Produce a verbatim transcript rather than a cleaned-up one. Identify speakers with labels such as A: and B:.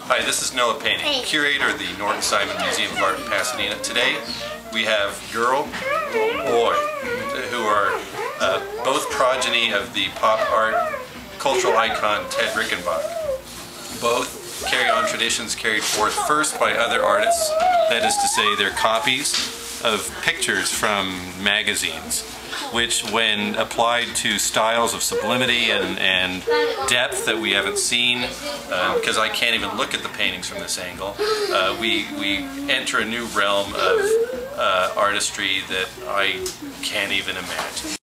A: Hi, this is Noah Painting,
B: Hey.
A: curator of the Norton Museum of Art in Pasadena. Today we have girl, boy, who are uh, both progeny of the pop art cultural icon Ted Rickenbach. Both carry on traditions carried forth first by other artists, that is to say they're copies of pictures from magazines, which when applied to styles of sublimity and, and depth that we haven't seen, uh, because I can't even look at the paintings from this angle, uh, we, we enter a new realm of uh, artistry that I can't even imagine.